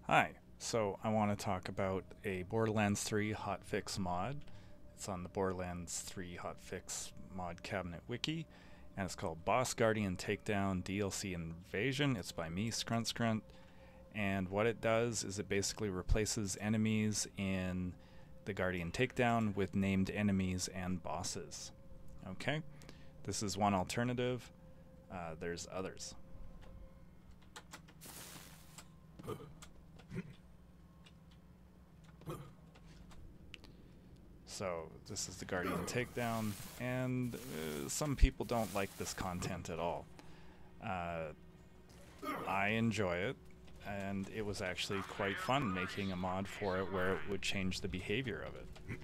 Hi, so I want to talk about a Borderlands 3 hotfix mod. It's on the Borderlands 3 hotfix mod cabinet wiki, and it's called Boss Guardian Takedown DLC Invasion. It's by me, Scrunt Scrunt, and what it does is it basically replaces enemies in the Guardian Takedown with named enemies and bosses. Okay, this is one alternative. There's others. So this is the Guardian Takedown, and some people don't like this content at all. I enjoy it, and it was actually quite fun making a mod for it where it would change the behavior of it.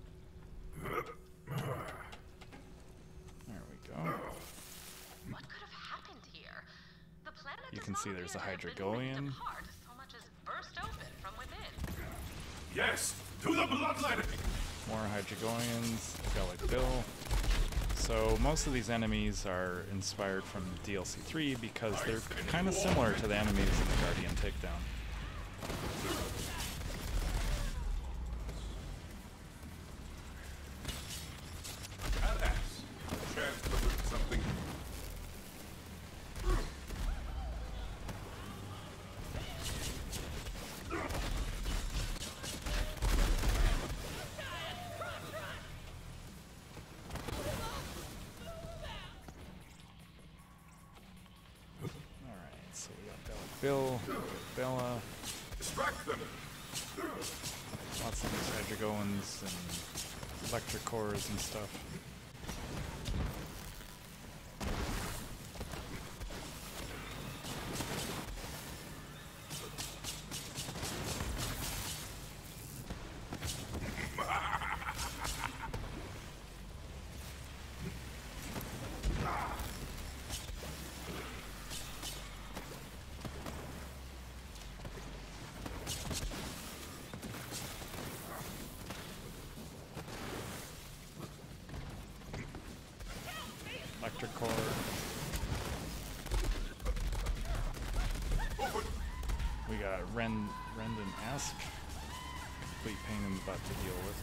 There we go. What could have happened here? The planet You does can not see there's a appear to have been ripped Hydrogolian. apart, so much as burst open from within. Yes, to the bloodline! More Hydrogolians, Bellic Bill. So most of these enemies are inspired from DLC 3 because they're kind of similar to the enemies in the Guardian Takedown. Alas, chance to learn something. Alright, so we got Bellic Bill, Bella, Distract them! lots of these Hydrogolians and electric cores and stuff. Electric core. We got Rend and Asp. Complete pain in the butt to deal with.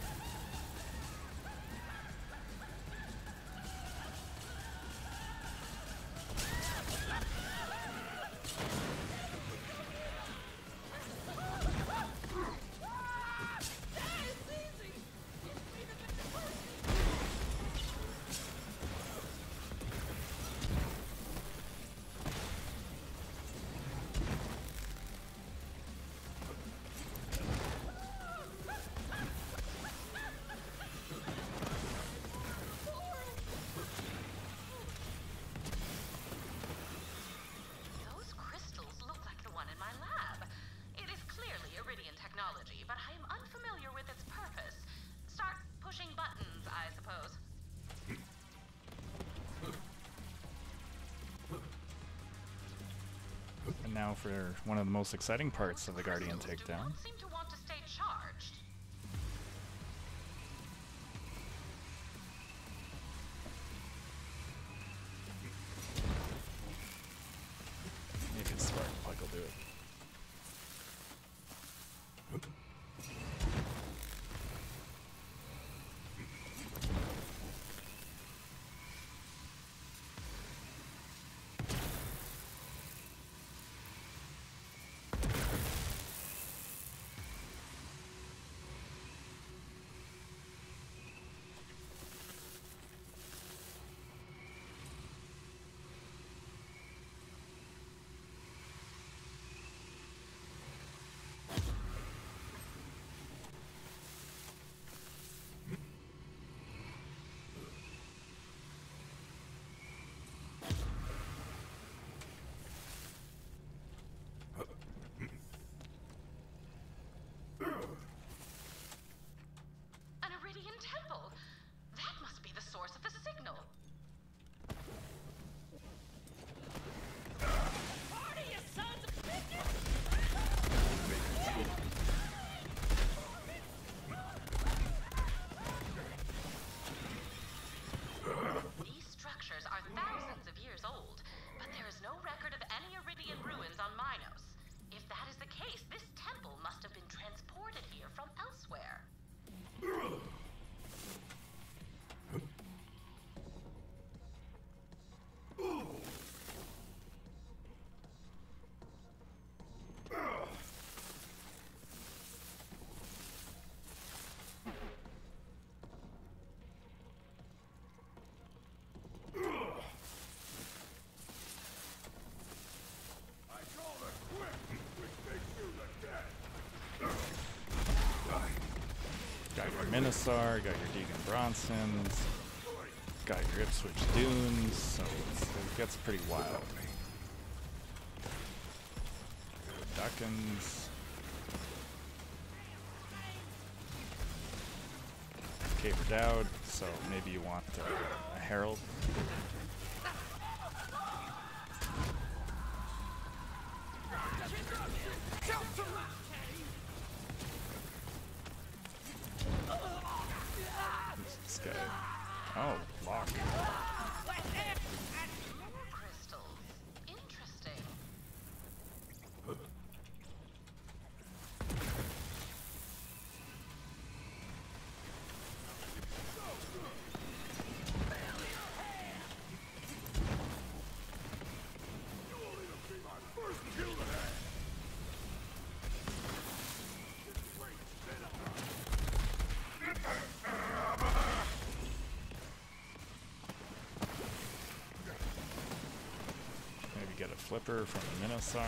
Those crystals look like the one in my lab. It is clearly Iridian technology, but I am unfamiliar with its purpose. Start pushing buttons, I suppose. And now for one of the most exciting parts of the Guardian Crystals do Takedown. not seem to want to stay charged. Maybe the spark plug will do it. Minosaur, got your Deegan Bronsons, got your Ipswich Dunes, so it gets pretty wild. Duckins. Caper Dowd, so maybe you want a Herald. This guy. Oh, lock. Crystals. Interesting. Maybe get a flipper from the Minosaur.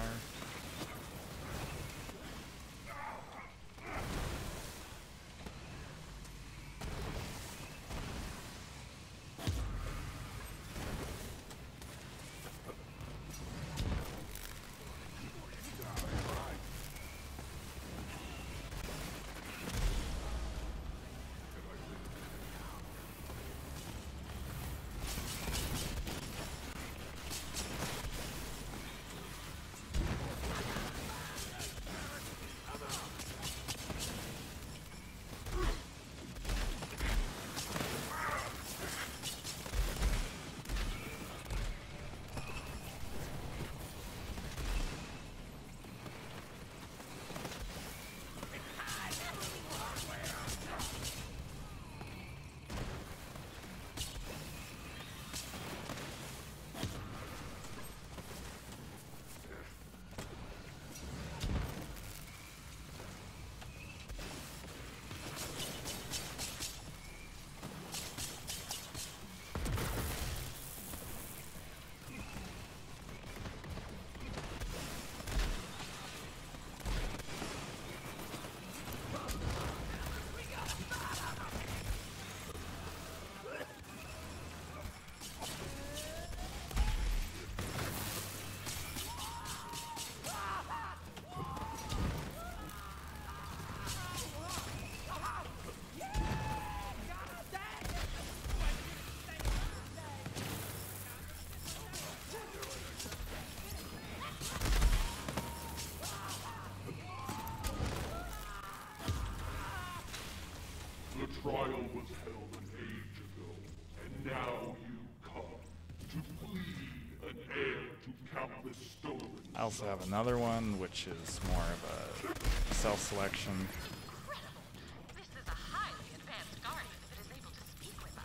The trial was held an age ago, and now you come to plead an heir to countless stolen. I also have another one, which is more of a self-selection. Incredible. This is a highly advanced guardian that is able to speak with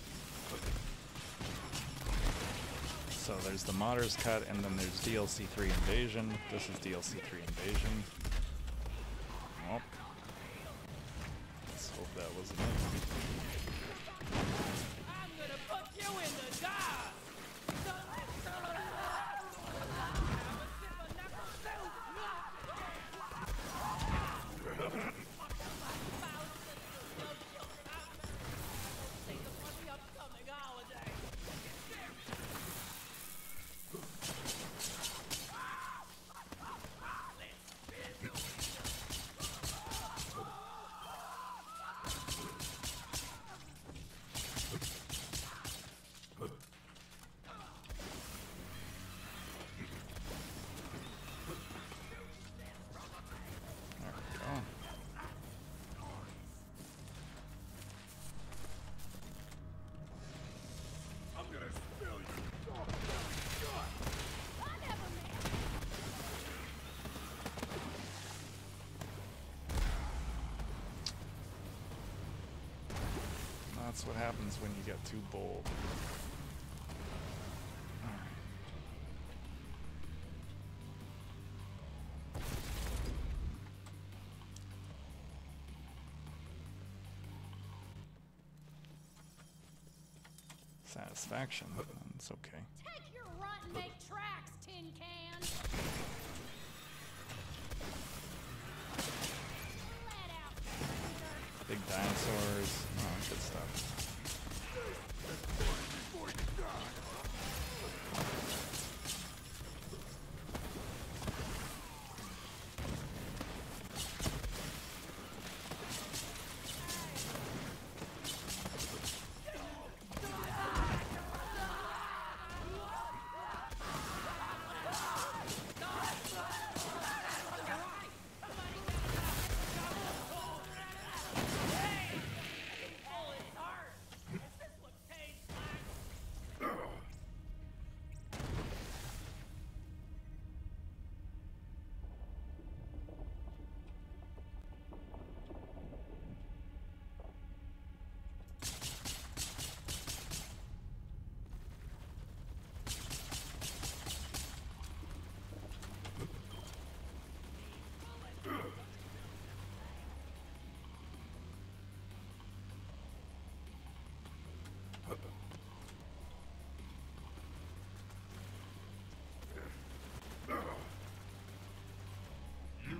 us. So there's the Modders Cut, and then there's DLC 3 Invasion. This is DLC 3 Invasion. Well, let's hope that wasn't it. I'm gonna put you in the jar! There we go. I'm gonna spill you. That's what happens when you get too bold. Satisfaction, it's okay. Take your runt and make tracks, tin can! Let out, Big dinosaurs.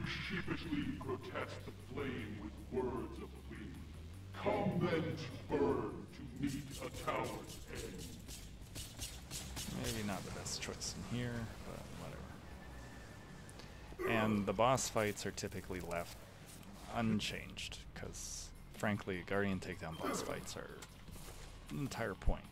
sheepishly protest the flame with words of plea. Come then to burn to meet a tower's end. Maybe not the best choice in here, but whatever. And the boss fights are typically left unchanged, because frankly, Guardian Takedown boss fights are the entire point.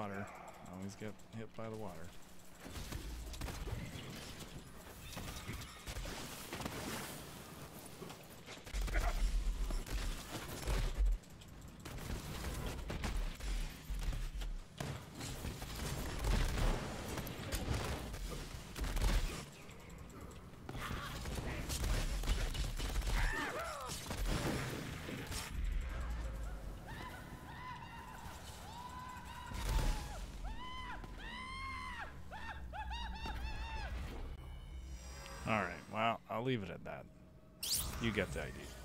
water. Always get hit by the water. Alright, well, I'll leave it at that. You get the idea.